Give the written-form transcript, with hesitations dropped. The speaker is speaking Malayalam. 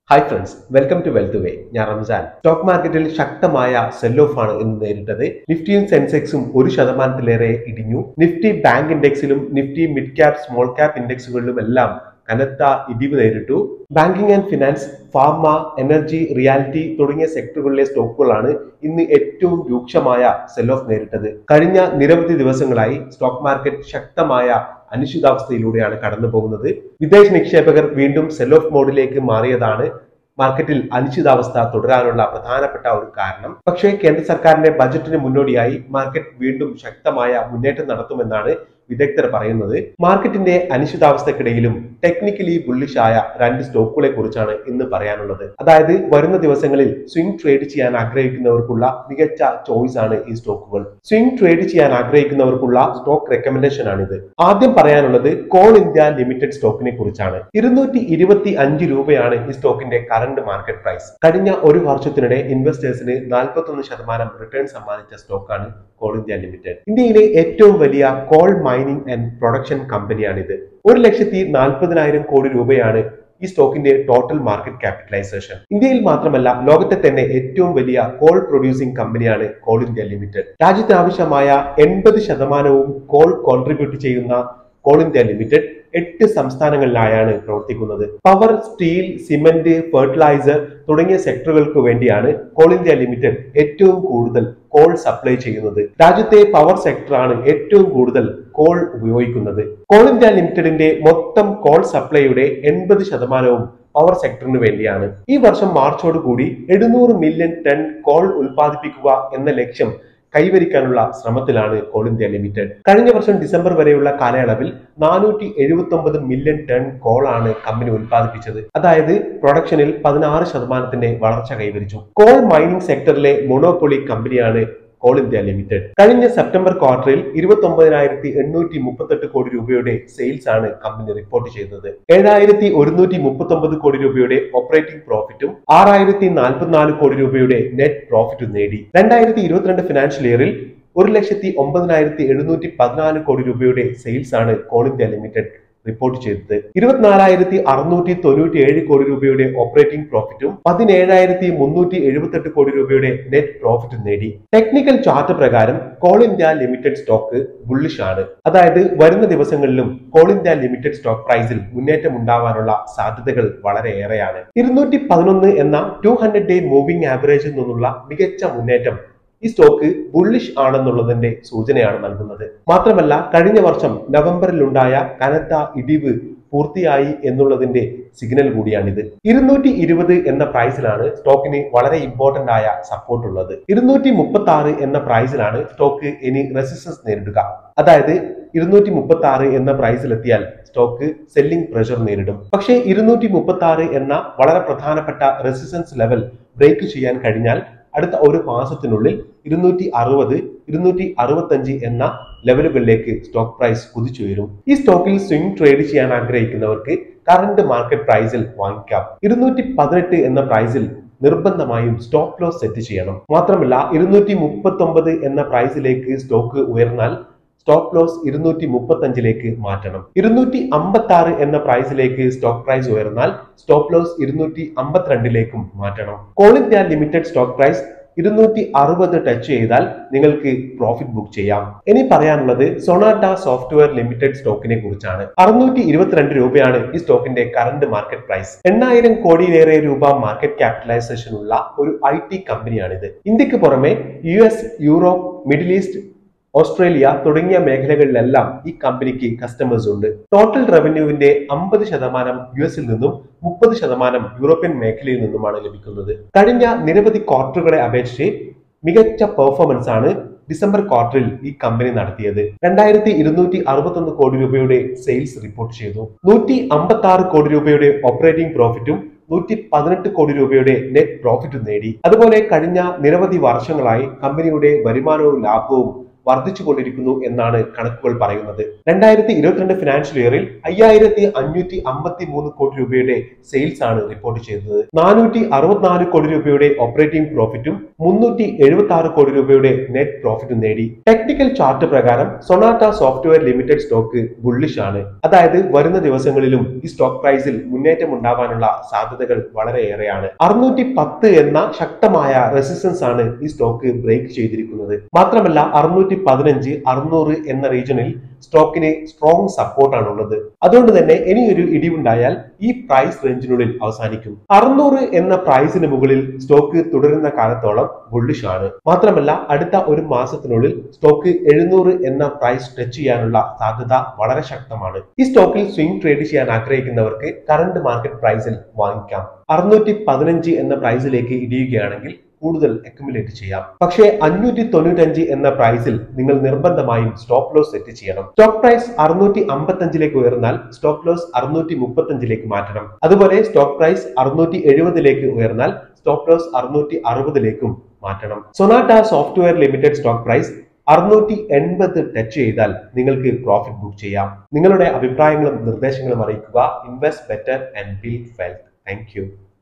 Hi friends, welcome to Wealth Way. ഞാൻ റംസാൻ. സ്റ്റോക്ക് മാർക്കറ്റിൽ ശക്തമായ സെൽ ഓഫ് ആണ് ഇന്ന് നേരിട്ടത്. നിഫ്റ്റിയും സെൻസെക്സും 1% ഇടിഞ്ഞു. നിഫ്റ്റി ബാങ്ക് ഇൻഡെക്സിലും Nifty mid cap small cap ഇൻഡെക്സുകളിലും എല്ലാം കനത്ത ഇടിവ് നേരിട്ടു. Banking and finance, pharma, energy, reality തുടങ്ങിയ സെക്ടറുകളിലെ സ്റ്റോക്കുകളാണ് ഇന്ന് ഏറ്റവും രൂക്ഷമായ സെൽ ഓഫ് നേരിട്ടത്. കഴിഞ്ഞ നിരവധി ദിവസങ്ങളായി സ്റ്റോക്ക് മാർക്കറ്റ് ശക്തമായ അനിശ്ചിതാവസ്ഥയിലൂടെയാണ് കടന്നു പോകുന്നത്. വിദേശ നിക്ഷേപകർ വീണ്ടും സെൽ ഓഫ് മോഡിലേക്ക് മാറിയതാണ് മാർക്കറ്റിൽ അനിശ്ചിതാവസ്ഥ തുടരാനുള്ള പ്രധാനപ്പെട്ട ഒരു കാരണം. പക്ഷേ കേന്ദ്ര സർക്കാരിന്റെ ബജറ്റിന് മുന്നോടിയായി മാർക്കറ്റ് വീണ്ടും ശക്തമായ മുന്നേറ്റം നടത്തുമെന്നാണ് വിദഗ്ധർ പറയുന്നത്. മാർക്കറ്റിന്റെ അനിശ്ചിതാവസ്ഥക്കിടയിലും ടെക്നിക്കലി ബുള്ളിഷ് ആയ രണ്ട് സ്റ്റോക്കുകളെ കുറിച്ചാണ് ഇന്ന് പറയാനുള്ളത്. അതായത് വരുന്ന ദിവസങ്ങളിൽ സ്വിംഗ് ട്രേഡ് ചെയ്യാൻ ആഗ്രഹിക്കുന്നവർക്കുള്ള മികച്ച ചോയ്സ് ആണ് ഈ സ്റ്റോക്കുകൾ. സ്വിംഗ് ട്രേഡ് ചെയ്യാൻ ആഗ്രഹിക്കുന്നവർക്കുള്ള സ്റ്റോക്ക് റെക്കമെൻഡേഷൻ ആണിത്. ആദ്യം പറയാനുള്ളത് കോൾ ഇന്ത്യ ലിമിറ്റഡ് സ്റ്റോക്കിനെ കുറിച്ചാണ്. 225 രൂപയാണ് ഈ സ്റ്റോക്കിന്റെ കറന്റ് മാർക്കറ്റ് പ്രൈസ്. കഴിഞ്ഞ ഒരു വർഷത്തിനിടെ ഇൻവെസ്റ്റേഴ്സിന് 41% റിട്ടേൺ സമ്മാനിച്ച സ്റ്റോക്കാണ് കോൾ ഇന്ത്യ ലിമിറ്റഡ്. ഇന്ത്യയിലെ ഏറ്റവും വലിയ കോൾ മൈനിങ് ആൻഡ് പ്രൊഡക്ഷൻ കമ്പനിയാണിത്. 1,40,000 കോടി രൂപയാണ് ഈ സ്റ്റോക്കിന്റെ ടോട്ടൽ മാർക്കറ്റ് ക്യാപിറ്റലൈസേഷൻ. ഇന്ത്യയിൽ മാത്രമല്ല ലോകത്തെ തന്നെ ഏറ്റവും വലിയ കോൾ പ്രൊഡ്യൂസിംഗ് കമ്പനിയാണ് കോൾ ഇന്ത്യ ലിമിറ്റഡ്. രാജ്യത്തിന് ആവശ്യമായ 80% കോൾ കോൺട്രിബ്യൂട്ട് ചെയ്യുന്ന കോൾ ഇന്ത്യ ലിമിറ്റഡ് 8 സംസ്ഥാനങ്ങളിലായാണ് പ്രവർത്തിക്കുന്നത്. പവർ, സ്റ്റീൽ, സിമന്റ്, ഫെർട്ടിലൈസർ തുടങ്ങിയ സെക്ടറുകൾക്ക് വേണ്ടിയാണ് കോൾ ഇന്ത്യ ലിമിറ്റഡ് ഏറ്റവും കൂടുതൽ കോൾ സപ്ലൈ ചെയ്യുന്നത്. രാജ്യത്തെ പവർ സെക്ടറാണ് ഏറ്റവും കൂടുതൽ കോൾ ഉപയോഗിക്കുന്നത്. കോൾ ഇന്ത്യ ലിമിറ്റഡിന്റെ മൊത്തം കോൾ സപ്ലൈയുടെ 80% പവർ സെക്ടറിന് വേണ്ടിയാണ്. ഈ വർഷം മാർച്ചോടുകൂടി 700 മില്യൺ ടൺ കോൾ ഉൽപ്പാദിപ്പിക്കുക എന്ന ലക്ഷ്യം കൈവരിക്കാനുള്ള ശ്രമത്തിലാണ് കോൾ ഇന്ത്യ ലിമിറ്റഡ്. കഴിഞ്ഞ വർഷം ഡിസംബർ വരെയുള്ള കാലയളവിൽ 479 മില്യൺ ടൺ കോൾ ആണ് കമ്പനി ഉൽപ്പാദിപ്പിച്ചത്. അതായത് പ്രൊഡക്ഷനിൽ 16% വളർച്ച കൈവരിച്ചു. കോൾ മൈനിങ് സെക്ടറിലെ മൊണോപ്പൊളി കമ്പനിയാണ് കോൾ ഇന്ത്യ ലിമിറ്റഡ്. കഴിഞ്ഞ സെപ്റ്റംബർ ക്വാർട്ടറിൽ 29,838 കോടി രൂപയുടെ സെയിൽസ് ആണ് കമ്പനി റിപ്പോർട്ട് ചെയ്തത്. 7,139 കോടി രൂപയുടെ ഓപ്പറേറ്റിംഗ് പ്രോഫിറ്റും 6,044 കോടി രൂപയുടെ നെറ്റ് പ്രോഫിറ്റും നേടി. 2022 ഫിനാൻഷ്യൽ ഇയറിൽ 1,09,714 കോടി രൂപയുടെ സെയിൽസ് ആണ് കോൾ ഇന്ത്യ ലിമിറ്റഡ് റിപ്പോർട്ട് ചെയ്തത്. 24,697 കോടി രൂപയുടെ ഓപ്പറേറ്റിംഗ് പ്രോഫിറ്റും 17,378 കോടി രൂപയുടെ നെറ്റ് പ്രോഫിറ്റും നേടി. ടെക്നിക്കൽ ചാർട്ട് പ്രകാരം coal India limited stock bullish ആണ്. അതായത് വരുന്ന ദിവസങ്ങളിലും കോൾ ഇന്ത്യ ലിമിറ്റഡ് സ്റ്റോക്ക് പ്രൈസിൽ മുന്നേറ്റം ഉണ്ടാവാനുള്ള സാധ്യതകൾ വളരെ ഏറെയാണ്. 211 എന്ന 200 ഡേ മൂവിംഗ് ആവറേജിൽ നിന്നുള്ള മികച്ച മുന്നേറ്റം ഈ സ്റ്റോക്ക് ബുള്ളിഷ് ആണെന്നുള്ളതിന്റെ സൂചനയാണ് നൽകുന്നത്. മാത്രമല്ല കഴിഞ്ഞ വർഷം നവംബറിലുണ്ടായ കനത്ത ഇടിവ് പൂർത്തിയായി എന്നുള്ളതിന്റെ സിഗ്നൽ കൂടിയാണിത്. 220 എന്ന പ്രൈസിലാണ് സ്റ്റോക്കിന് വളരെ ഇമ്പോർട്ടന്റ് ആയ സപ്പോർട്ട് ഉള്ളത്. 236 എന്ന പ്രൈസിലാണ് സ്റ്റോക്ക് ഇനി റെസിസ്റ്റൻസ് നേരിടുക. അതായത് 236 എന്ന പ്രൈസിലെത്തിയാൽ സ്റ്റോക്ക് സെല്ലിംഗ് പ്രഷർ നേരിടും. പക്ഷേ 236 എന്ന വളരെ പ്രധാനപ്പെട്ട റെസിസ്റ്റൻസ് ലെവൽ ബ്രേക്ക് ചെയ്യാൻ കഴിഞ്ഞാൽ അടുത്ത ഒരു മാസത്തിനുള്ളിൽ 260, 265 എന്ന ലെവലുകളിലേക്ക് സ്റ്റോക്ക് പ്രൈസ് കുതിച്ചുയരും. ഈ സ്റ്റോക്കിൽ സ്വിംഗ് ട്രേഡ് ചെയ്യാൻ ആഗ്രഹിക്കുന്നവർക്ക് കറന്റ് മാർക്കറ്റ് പ്രൈസിൽ വാങ്ങിക്കാം. 218 എന്ന പ്രൈസിൽ നിർബന്ധമായും സ്റ്റോപ്പ് ലോസ് സെറ്റ് ചെയ്യണം. മാത്രമല്ല 239 എന്ന പ്രൈസിലേക്ക് സ്റ്റോക്ക് ഉയർന്നാൽ സ്റ്റോപ്പ് ലോസ് 235 മാറ്റണം. 256 എന്ന പ്രൈസിലേക്ക് സ്റ്റോക്ക് പ്രൈസ് ഉയർന്നാൽ സ്റ്റോപ്പ് ലോസ് 252 മാറ്റണം. Coal India limited stock price 260 touch ചെയ്താൽ നിങ്ങൾക്ക് പ്രോഫിറ്റ് ബുക്ക് ചെയ്യാം. ഇനി പറയാനുള്ളത് സൊനാറ്റ സോഫ്റ്റ്വെയർ ലിമിറ്റഡ് സ്റ്റോക്കിനെ കുറിച്ചാണ്. 622 രൂപയാണ് ഈ സ്റ്റോക്കിന്റെ കറന്റ് മാർക്കറ്റ് പ്രൈസ്. 8,000 കോടിയിലേറെ രൂപ മാർക്കറ്റ് ക്യാപിറ്റലൈസേഷൻ ഉള്ള ഒരു IT കമ്പനിയാണിത്. ഇന്ത്യക്ക് പുറമെ US, Europe, middle east, Australia തുടങ്ങിയ മേഖലകളിലെല്ലാം ഈ കമ്പനിക്ക് കസ്റ്റമേഴ്സ് ഉണ്ട്. ടോട്ടൽ റവന്യൂവിന്റെ 50% US നിന്നും 30% യൂറോപ്യൻ മേഖലയിൽ നിന്നുമാണ് ലഭിക്കുന്നത്. കഴിഞ്ഞ നിരവധി ക്വാർട്ടറുകളെ അപേക്ഷിച്ച് മികച്ച പെർഫോമൻസ് ആണ് ഡിസംബർ ക്വാർട്ടറിൽ ഈ കമ്പനി നടത്തിയത്. 2,261 കോടി രൂപയുടെ സെയിൽസ് റിപ്പോർട്ട് ചെയ്തു. 156 കോടി രൂപയുടെ ഓപ്പറേറ്റിംഗ് പ്രോഫിറ്റും 118 കോടി രൂപയുടെ നെറ്റ് പ്രോഫിറ്റും നേടി. അതുപോലെ കഴിഞ്ഞ നിരവധി വർഷങ്ങളായി കമ്പനിയുടെ വരുമാനവും ലാഭവും വർദ്ധിച്ചുകൊണ്ടിരിക്കുന്നു എന്നാണ് കണക്കുകൾ പറയുന്നത്. 2022 ഫിനാൻഷ്യൽ ഇയറിൽ 5553 കോടി രൂപയുടെ സെയിൽസ് ആണ് റിപ്പോർട്ട് ചെയ്തത്. 464 കോടി രൂപയുടെ ഓപ്പറേറ്റിംഗ് പ്രോഫിറ്റും 376 കോടി രൂപയുടെ നെറ്റ് പ്രോഫിറ്റും നേടി. ടെക്നിക്കൽ ചാർട്ട് പ്രകാരം Sonata software limited stock bullish ആണ്. അതായത് വരുന്ന ദിവസങ്ങളിലും ഈ സ്റ്റോക്ക് പ്രൈസിൽ മുന്നേറ്റം ഉണ്ടാവാനുള്ള സാധ്യതകൾ വളരെയേറെയാണ്. 610 എന്ന ശക്തമായ റെസിസ്റ്റൻസ് ആണ് ഈ സ്റ്റോക്ക് ബ്രേക്ക് ചെയ്തിരിക്കുന്നത്. മാത്രമല്ല 615, 600 എന്ന റീജിയനിൽ സ്റ്റോക്കിന് സ്ട്രോങ് സപ്പോർട്ടാണ് ഉള്ളത്. അതുകൊണ്ട് തന്നെ ഇനിയൊരു ഇടിവുണ്ടായാൽ ഈ പ്രൈസ് റേഞ്ചിനുള്ളിൽ അവസാനിക്കും. 600 എന്ന പ്രൈസിന് മുകളിൽ സ്റ്റോക്ക് തുടരുന്ന കാലത്തോളം ബുള്ളിഷ് ആണ്. മാത്രമല്ല അടുത്ത ഒരു മാസത്തിനുള്ളിൽ സ്റ്റോക്ക് 700 എന്ന പ്രൈസ് ടച്ച് ചെയ്യാനുള്ള സാധ്യത വളരെ ശക്തമാണ്. ഈ സ്റ്റോക്കിൽ സ്വിംഗ് ട്രേഡ് ചെയ്യാൻ ആഗ്രഹിക്കുന്നവർക്ക് കറന്റ് മാർക്കറ്റ് പ്രൈസിൽ വാങ്ങിക്കാം. 615 എന്ന പ്രൈസിലേക്ക് ഇടിയുകയാണെങ്കിൽ കൂടുതൽ അക്യുമുലേറ്റ് ചെയ്യാം. പക്ഷേ 595 എന്ന പ്രൈസിൽ നിങ്ങൾ നിർബന്ധമായും സ്റ്റോപ്പ് ലോസ് സെറ്റ് ചെയ്യണം. സ്റ്റോക്ക് പ്രൈസ് 655ലേക്ക് ഉയർന്നാൽ സ്റ്റോപ്പ് ലോസ് 635ലേക്ക് മാറ്റണം. അതുപോലെ സ്റ്റോക്ക് പ്രൈസ് 670ലേക്ക് ഉയർന്നാൽ സ്റ്റോപ്പ് ലോസ് 660ലേക്കും മാറ്റണം. Sonata software limited stock price 680 touch ചെയ്താൽ നിങ്ങൾക്ക് പ്രോഫിറ്റ് ബുക്ക് ചെയ്യാം. നിങ്ങളുടെ അഭിപ്രായങ്ങളും നിർദ്ദേശങ്ങളും അറിയിക്കുക. Invest better and build wealth. Thank U.